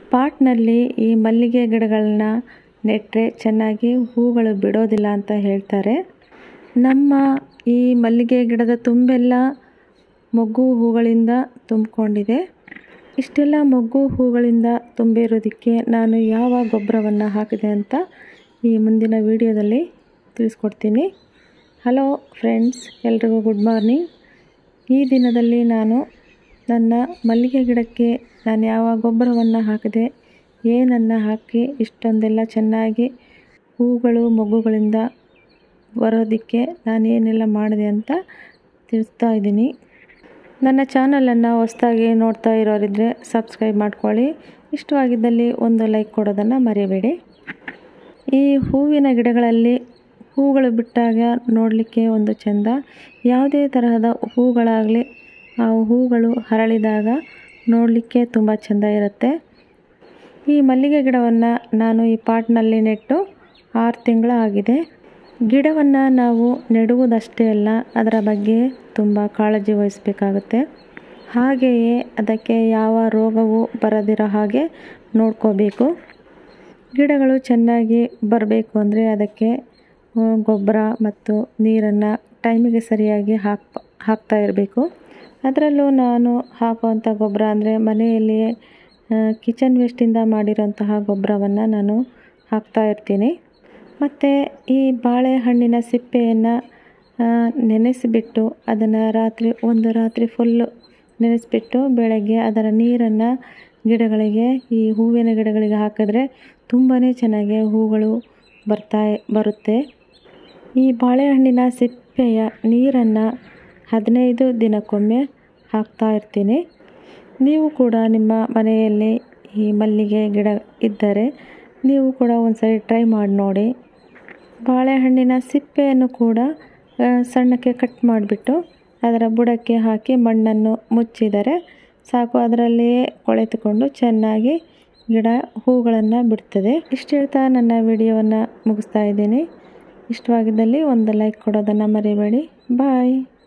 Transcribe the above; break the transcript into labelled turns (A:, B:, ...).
A: ಪಾಟ್ನಲ್ಲಿ ಈ ಮಲ್ಲಿಗೆ ಗಿಡಗಳನ್ನ ನೆಟ್ಟರೆ ಚೆನ್ನಾಗಿ ಹೂಗಳು ಬಿಡೋದಿಲ್ಲ ಅಂತ ಹೇಳ್ತಾರೆ. ನಮ್ಮ ಈ ಮಲ್ಲಿಗೆ ಗಿಡದ ತುಂಬೆಲ್ಲ ಮೊಗ್ಗು ಹೂಗಳಿಂದ ತುಂಬಿಕೊಂಡಿದೆ. ಇಷ್ಟೆಲ್ಲ ಮೊಗ್ಗು ಹೂಗಳಿಂದ ತುಂಬಿರೋದಕ್ಕೆ ನಾನು ಯಾವ ಗೊಬ್ಬರವನ್ನು ಹಾಕಿದೆ ಅಂತ ಈ ಮುಂದಿನ ವಿಡಿಯೋದಲ್ಲಿ ತಿಳಿಸ್ಕೊಡ್ತೀನಿ. ಹಲೋ ಫ್ರೆಂಡ್ಸ್, ಎಲ್ರಿಗೂ ಗುಡ್ ಮಾರ್ನಿಂಗ್. ಈ ದಿನದಲ್ಲಿ ನಾನು ನನ್ನ ಮಲ್ಲಿಗೆ ಗಿಡಕ್ಕೆ ನಾನು ಯಾವ ಗೊಬ್ಬರವನ್ನು ಹಾಕಿದೆ, ಏನನ್ನು ಹಾಕಿ ಇಷ್ಟೊಂದೆಲ್ಲ ಚೆನ್ನಾಗಿ ಹೂಗಳು ಮೊಗ್ಗುಗಳಿಂದ ಬರೋದಕ್ಕೆ ನಾನೇನೆಲ್ಲ ಮಾಡಿದೆ ಅಂತ ತಿಳಿಸ್ತಾ ಇದ್ದೀನಿ. ನನ್ನ ಚಾನಲನ್ನು ಹೊಸದಾಗಿ ನೋಡ್ತಾ ಇರೋರಿದ್ದರೆ ಸಬ್ಸ್ಕ್ರೈಬ್ ಮಾಡ್ಕೊಳ್ಳಿ. ಇಷ್ಟವಾಗಿದ್ದಲ್ಲಿ ಒಂದು ಲೈಕ್ ಕೊಡೋದನ್ನು ಮರೆಯಬೇಡಿ. ಈ ಹೂವಿನ ಗಿಡಗಳಲ್ಲಿ ಹೂಗಳು ಬಿಟ್ಟಾಗ ನೋಡಲಿಕ್ಕೆ ಒಂದು ಚೆಂದ. ಯಾವುದೇ ತರಹದ ಹೂಗಳಾಗಲಿ ಆ ಹೂಗಳು ಅರಳಿದಾಗ ನೋಡಲಿಕ್ಕೆ ತುಂಬ ಚೆಂದ ಇರುತ್ತೆ. ಈ ಮಲ್ಲಿಗೆ ಗಿಡವನ್ನು ನಾನು ಈ ಪಾಟ್ನಲ್ಲಿ ನೆಟ್ಟು 6 ತಿಂಗಳು ಆಗಿದೆ. ಗಿಡವನ್ನು ನಾವು ನೆಡುವುದಷ್ಟೇ ಅಲ್ಲ, ಅದರ ಬಗ್ಗೆ ತುಂಬ ಕಾಳಜಿ ವಹಿಸಬೇಕಾಗುತ್ತೆ. ಹಾಗೆಯೇ ಅದಕ್ಕೆ ಯಾವ ರೋಗವೂ ಬರದಿರೋ ಹಾಗೆ ನೋಡ್ಕೋಬೇಕು. ಗಿಡಗಳು ಚೆನ್ನಾಗಿ ಬರಬೇಕು ಅಂದರೆ ಅದಕ್ಕೆ ಗೊಬ್ಬರ ಮತ್ತು ನೀರನ್ನು ಟೈಮಿಗೆ ಸರಿಯಾಗಿ ಹಾಕ್ತಾ ಇರಬೇಕು. ಅದರಲ್ಲೂ ನಾನು ಹಾಕುವಂಥ ಗೊಬ್ಬರ ಅಂದರೆ ಮನೆಯಲ್ಲಿಯೇ ಕಿಚನ್ ವೇಸ್ಟಿಂದ ಮಾಡಿರೋಂತಹ ಗೊಬ್ಬರವನ್ನು ನಾನು ಹಾಕ್ತಾ ಇರ್ತೀನಿ. ಮತ್ತು ಈ ಬಾಳೆಹಣ್ಣಿನ ಸಿಪ್ಪೆಯನ್ನು ನೆನೆಸಿಬಿಟ್ಟು ಅದನ್ನು ಒಂದು ರಾತ್ರಿ ಫುಲ್ಲು ನೆನೆಸಿಬಿಟ್ಟು ಬೆಳಗ್ಗೆ ಅದರ ನೀರನ್ನು ಗಿಡಗಳಿಗೆ, ಈ ಹೂವಿನ ಗಿಡಗಳಿಗೆ ಹಾಕಿದ್ರೆ ತುಂಬಾ ಚೆನ್ನಾಗಿ ಹೂಗಳು ಬರುತ್ತೆ. ಈ ಬಾಳೆಹಣ್ಣಿನ ಸಿಪ್ಪೆಯ ನೀರನ್ನು 15 ದಿನಕ್ಕೊಮ್ಮೆ ಹಾಕ್ತಾ ಇರ್ತೀನಿ. ನೀವು ಕೂಡ ನಿಮ್ಮ ಮನೆಯಲ್ಲಿ ಈ ಮಲ್ಲಿಗೆ ಗಿಡ ಇದ್ದರೆ ನೀವು ಕೂಡ ಒಂದ್ಸರಿ ಟ್ರೈ ಮಾಡಿ ನೋಡಿ. ಬಾಳೆಹಣ್ಣಿನ ಸಿಪ್ಪೆಯನ್ನು ಕೂಡ ಸಣ್ಣಕ್ಕೆ ಕಟ್ ಮಾಡಿಬಿಟ್ಟು ಅದರ ಬುಡಕ್ಕೆ ಹಾಕಿ ಮಣ್ಣನ್ನು ಮುಚ್ಚಿದರೆ ಸಾಕು, ಅದರಲ್ಲಿಯೇ ಕೊಳೆತುಕೊಂಡು ಚೆನ್ನಾಗಿ ಗಿಡ ಹೂಗಳನ್ನು ಬಿಡ್ತದೆ. ಇಷ್ಟು ಹೇಳ್ತಾ ನನ್ನ ವಿಡಿಯೋವನ್ನು ಮುಗಿಸ್ತಾ ಇದ್ದೀನಿ. ಇಷ್ಟವಾಗಿದ್ದಲ್ಲಿ ಒಂದು ಲೈಕ್ ಕೊಡೋದನ್ನು ಮರಿಬೇಡಿ. ಬಾಯ್.